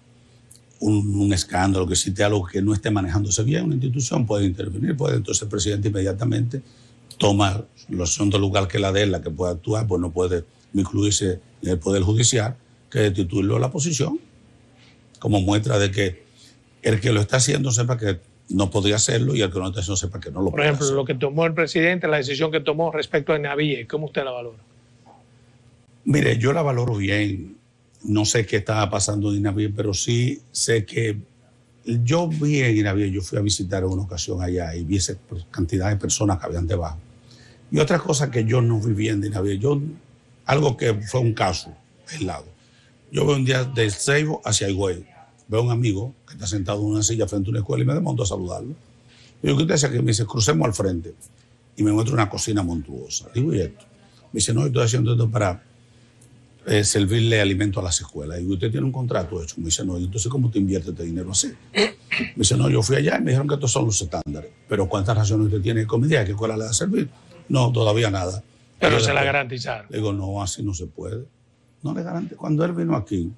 un escándalo, que existe algo que no esté manejándose bien, una institución puede intervenir, entonces el presidente inmediatamente toma la acción del lugar que la de él, la que puede actuar, pues no puede incluirse en el Poder Judicial, que destituirlo de la posición, como muestra de que el que lo está haciendo sepa que no podría hacerlo y el que no lo está haciendo sepa que no lo puede hacer. Por ejemplo, lo que tomó el presidente, la decisión que tomó respecto a Navíe, ¿cómo usted la valora? Mire, yo la valoro bien. No sé qué estaba pasando en Navíe, pero sí sé que yo vi en Navíe, yo fui a visitar en una ocasión allá y vi esa cantidad de personas que habían debajo. Y otra cosa que yo no viví en Navíe, algo que fue un caso aislado. Yo veo un día de Seibo hacia Higüey, veo a un amigo que está sentado en una silla frente a una escuela y me desmonto a saludarlo. Y yo, ¿qué usted hace aquí? Me dice, crucemos al frente. Y me muestra una cocina monstruosa. Digo, ¿y esto? Me dice, no, estoy haciendo esto para servirle alimento a las escuelas. Y usted tiene un contrato hecho. Me dice, no, y entonces ¿cómo te invierte este dinero así? Me dice, no, yo fui allá y me dijeron que estos son los estándares. Pero ¿cuántas raciones usted tiene de comida? ¿A qué escuela le da a servir? No, todavía nada. Pero se la garantizaron. Le digo, no, así no se puede. No le garantizo. Cuando él vino aquí,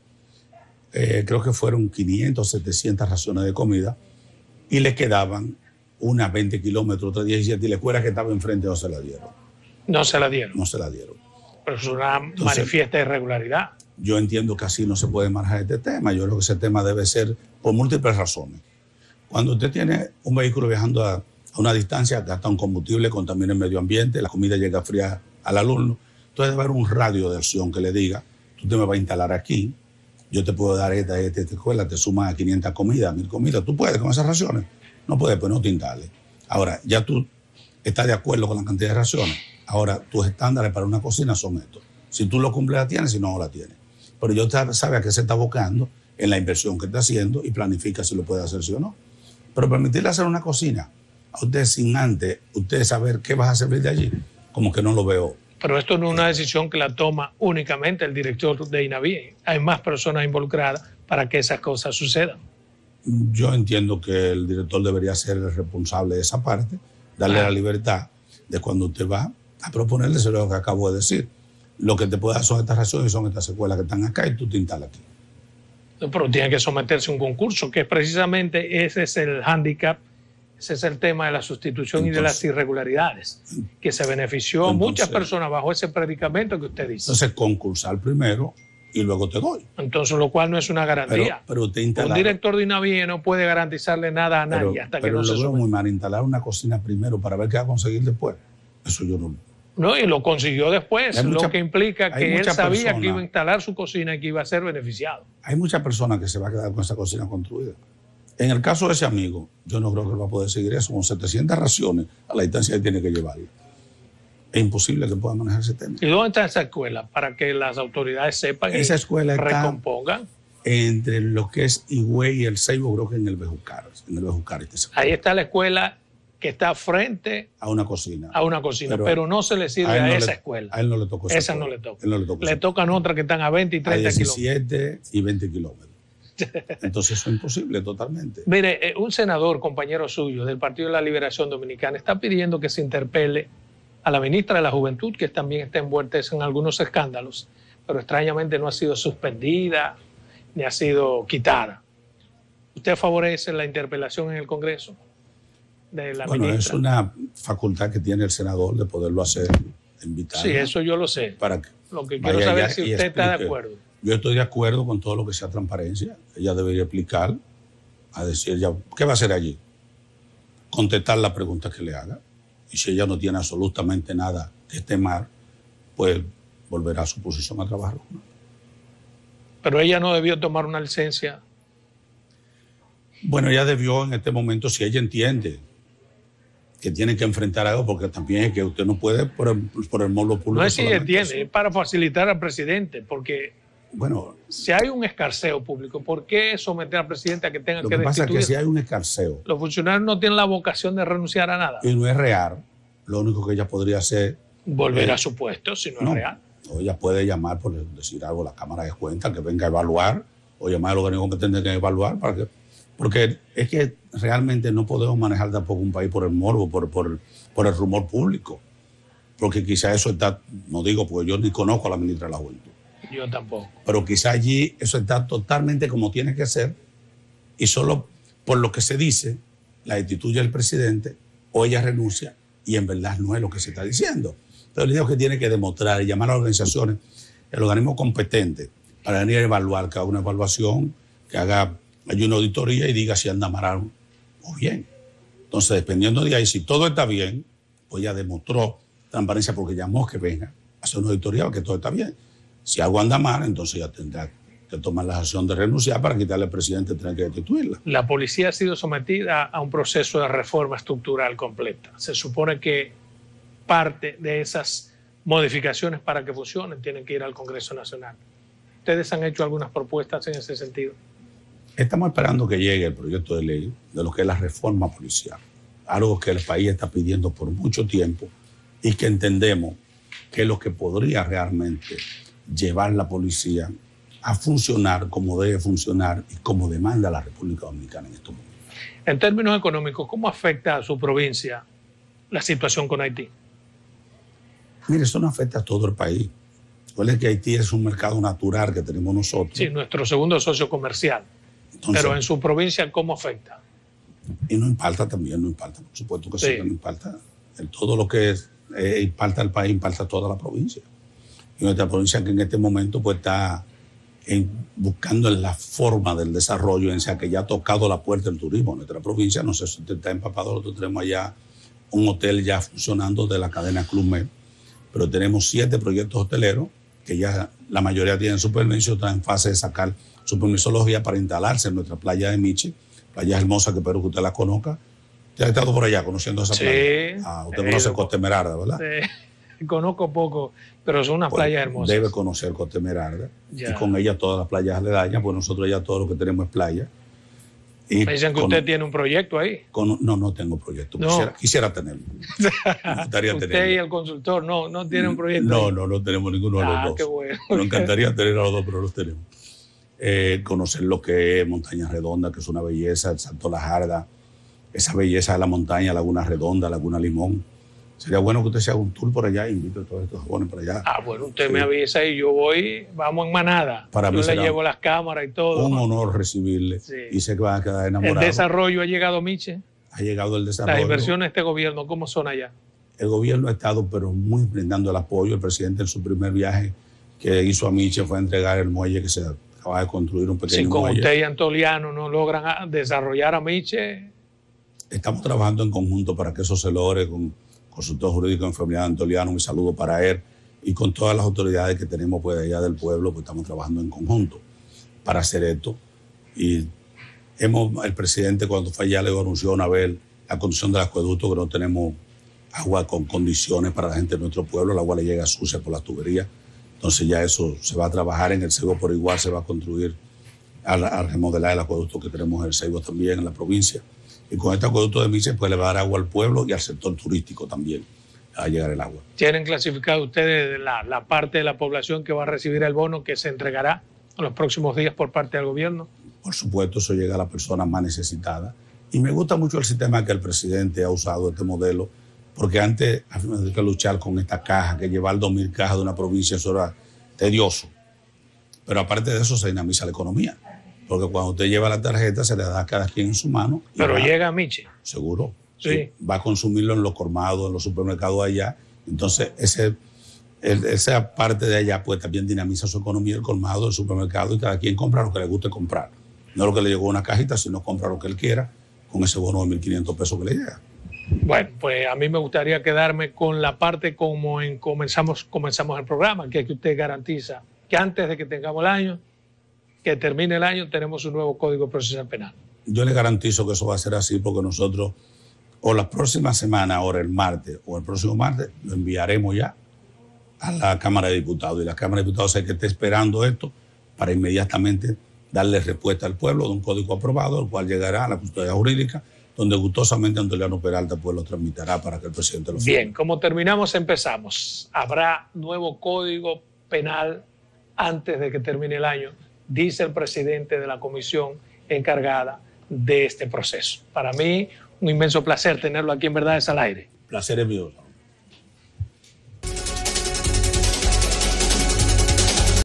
creo que fueron 500, 700 raciones de comida y le quedaban unas 20 kilómetros, otras 17, y la escuela que estaba enfrente no se la dieron. No se la dieron. No se la dieron. Pero es una manifiesta irregularidad. Yo entiendo que así no se puede manejar este tema. Yo creo que ese tema debe ser por múltiples razones. Cuando usted tiene un vehículo viajando a una distancia, gasta un combustible, contamina el medio ambiente, la comida llega fría al alumno, entonces debe haber un radio de acción que le diga, tú te me vas a instalar aquí, yo te puedo dar esta escuela, te sumas a 500 comidas, 1000 comidas, tú puedes con esas raciones. No puedes, pues no te instales. Ahora, ya tú estás de acuerdo con la cantidad de raciones. Ahora, tus estándares para una cocina son estos. Si tú lo cumples, la tienes, si no, no la tienes. Pero yo sabe a qué se está abocando en la inversión que está haciendo y planifica si lo puede hacer, sí o no. Pero permitirle hacer una cocina a usted sin antes, usted saber qué vas a servir de allí, como que no lo veo. Pero esto no es una decisión que la toma únicamente el director de INAVIE. Hay más personas involucradas para que esas cosas sucedan. Yo entiendo que el director debería ser el responsable de esa parte, darle la libertad de cuando usted va a proponerle lo que acabo de decir. Lo que te puede dar son estas razones y son estas escuelas que están acá y tú te instalas aquí. Pero tiene que someterse a un concurso, que precisamente ese es el hándicap, ese es el tema de la sustitución y de las irregularidades, que se benefició a muchas personas bajo ese predicamento que usted dice. Entonces, concursar primero y luego te doy. Entonces, lo cual no es una garantía. Pero usted un director de INAVIE no puede garantizarle nada a nadie hasta que no se someta. Pero lo veo muy mal, instalar una cocina primero para ver qué va a conseguir después. Eso yo no... No, y lo consiguió después, lo que implica que él sabía que iba a instalar su cocina y que iba a ser beneficiado. Hay muchas personas que se van a quedar con esa cocina construida. En el caso de ese amigo, yo no creo que él va a poder seguir eso. Con 700 raciones a la distancia que tiene que llevarla. Es imposible que pueda manejar ese tema. ¿Y dónde está esa escuela? Para que las autoridades sepan esa escuela recompongan. Entre lo que es Higüey y el Seibo, creo que en el Bejucar. Ahí está la escuela que está frente a una cocina. Pero no se le sirve a esa escuela. A él no le tocó esa escuela. No le toca. Le tocan otras que están a 20 y 30 kilómetros. 17 y 20 kilómetros. Entonces eso es imposible totalmente. Mire, un senador, compañero suyo, del Partido de la Liberación Dominicana, está pidiendo que se interpele a la ministra de la Juventud, que también está envuelta en algunos escándalos, pero extrañamente no ha sido suspendida ni ha sido quitada. ¿Usted favorece la interpelación en el Congreso de la ministra? Es una facultad que tiene el senador de poderlo hacer, invitar. Sí, eso yo lo sé. Para que lo que quiero saber es si usted está de acuerdo. Yo estoy de acuerdo con todo lo que sea transparencia. Ella debería explicar, a decir ya, ¿qué va a hacer allí? Contestar la pregunta que le haga. Y si ella no tiene absolutamente nada que temar, pues volverá a su posición a trabajar. Pero ella no debió tomar una licencia. Bueno, ella debió en este momento, si ella entiende que tiene que enfrentar algo, porque también es que usted no puede por el módulo público. No es si entiende, es para facilitar al presidente, porque bueno, si hay un escarceo público, ¿por qué someter al presidente a que tenga que destituir? Lo que pasa es que si hay un escarceo, los funcionarios no tienen la vocación de renunciar a nada. Y no es real, lo único que ella podría hacer... Volver a su puesto, si no es real. O ella puede llamar, por decir algo, a la Cámara de Cuentas, que venga a evaluar, o llamar al organismo competente que evaluar, para que... Porque es que realmente no podemos manejar tampoco un país por el morbo, por el rumor público. Porque quizá eso está, no digo porque yo ni conozco a la ministra de la Juventud. Yo tampoco. Pero quizá allí eso está totalmente como tiene que ser y solo por lo que se dice la destituye el presidente o ella renuncia y en verdad no es lo que se está diciendo. Entonces le digo que tiene que demostrar y llamar a las organizaciones, el organismo competente para venir a evaluar, que haga una evaluación, que haya una auditoría y diga si anda mal o bien. Entonces, dependiendo de ahí, si todo está bien, pues ya demostró transparencia porque llamó que venga a hacer una auditoría porque todo está bien. Si algo anda mal, entonces ya tendrá que tomar la acción de renunciar para quitarle al presidente y tener que destituirla. La policía ha sido sometida a un proceso de reforma estructural completa. Se supone que parte de esas modificaciones para que funcionen tienen que ir al Congreso Nacional. ¿Ustedes han hecho algunas propuestas en ese sentido? Estamos esperando que llegue el proyecto de ley de lo que es la reforma policial. Algo que el país está pidiendo por mucho tiempo y que entendemos que es lo que podría realmente llevar la policía a funcionar como debe funcionar y como demanda la República Dominicana en estos momentos. En términos económicos, ¿cómo afecta a su provincia la situación con Haití? Mire, eso no afecta a todo el país. Recuerden que Haití es un mercado natural que tenemos nosotros. Sí, nuestro segundo socio comercial. Entonces, pero en su provincia, ¿cómo afecta? Y no impacta también, no impacta. Por supuesto que sí, que no impacta. En todo lo que impacta al país, impacta a toda la provincia. Y nuestra provincia que en este momento pues está buscando la forma del desarrollo, en sea que ya ha tocado la puerta del turismo. Nuestra provincia, no sé si usted está empapado, nosotros tenemos allá un hotel ya funcionando de la cadena Club Med, pero tenemos 7 proyectos hoteleros que ya la mayoría tienen su permiso, están en fase de sacar su permisología para instalarse en nuestra playa de Michi, playa hermosa que espero que usted la conozca. ¿Usted ha estado por allá conociendo esa playa? Usted conoce Costa Esmeralda, ¿verdad? Sí, conozco poco, pero son unas playas hermosas. Debe conocer Costa Esmeralda y con ella todas las playas aledañas, pues nosotros ya todo lo que tenemos es playa. Y me dicen que usted tiene un proyecto ahí. No tengo proyecto. No. Quisiera tenerlo. Me gustaría usted tenerlo. Y el consultor no tiene un proyecto. No tenemos ninguno de los dos. Qué bueno. Me encantaría tener a los dos, pero no los tenemos. Conocer lo que es Montaña Redonda, que es una belleza, el Salto La Jarda, esa belleza de la montaña, Laguna Redonda, Laguna Limón. Sería bueno que usted se haga un tour por allá e invite a todos estos jóvenes para allá. Bueno, usted me avisa y yo voy, vamos en manada. Yo le llevo las cámaras y todo. Un honor recibirle. Sí. Y sé que van a quedar enamorados. ¿El desarrollo ha llegado, Miche? Ha llegado el desarrollo. Las inversiones de este gobierno, ¿cómo son allá? El gobierno ha estado, pero muy brindando el apoyo. El presidente en su primer viaje que hizo a Miche fue a entregar el muelle que se acaba de construir, un pequeño muelle. Si con usted y Antoliano no logran desarrollar a Miche. Estamos trabajando en conjunto para que eso se logre con consultor jurídico de enfermedad Antoliano, mi saludo para él, y con todas las autoridades que tenemos pues allá del pueblo, pues estamos trabajando en conjunto para hacer esto. Y el presidente cuando fue allá le anunció una vez la condición del acueducto, que no tenemos agua con condiciones para la gente de nuestro pueblo, el agua le llega sucia por las tuberías. Entonces ya eso se va a trabajar en el Ceibo por igual, se va a construir a remodelar el acueducto que tenemos en el Ceibo también en la provincia. Y con este acueducto de Miche pues le va a dar agua al pueblo y al sector turístico también a llegar el agua. ¿Tienen clasificado ustedes la parte de la población que va a recibir el bono que se entregará en los próximos días por parte del gobierno? Por supuesto, eso llega a las personas más necesitadas. Y me gusta mucho el sistema que el presidente ha usado, este modelo, porque antes había que luchar con esta caja, que llevar 2.000 cajas de una provincia, eso era tedioso. Pero aparte de eso se dinamiza la economía, porque cuando usted lleva la tarjeta se le da a cada quien en su mano. Pero llega a Miche. Seguro. Sí. Va a consumirlo en los colmados, en los supermercados allá. Entonces, esa parte de allá pues también dinamiza su economía, el colmado, el supermercado, y cada quien compra lo que le guste comprar. No lo que le llegó una cajita, sino compra lo que él quiera con ese bono de 1.500 pesos que le llega. Bueno, pues a mí me gustaría quedarme con la parte como comenzamos el programa, que usted garantiza que antes de que tengamos el año, que termine el año, tenemos un nuevo Código Procesal Penal. Yo le garantizo que eso va a ser así, porque nosotros, o la próxima semana, ahora el martes, o el próximo martes, lo enviaremos ya a la Cámara de Diputados. Y la Cámara de Diputados es que está esperando esto para inmediatamente darle respuesta al pueblo de un código aprobado, el cual llegará a la custodia jurídica, donde gustosamente Antoliano Peralta pues lo transmitirá para que el presidente lo firme. Bien, como terminamos, empezamos. Habrá nuevo Código Penal antes de que termine el año, dice el presidente de la comisión encargada de este proceso. Para mí, un inmenso placer tenerlo aquí en Verdades al Aire. Placer es mío.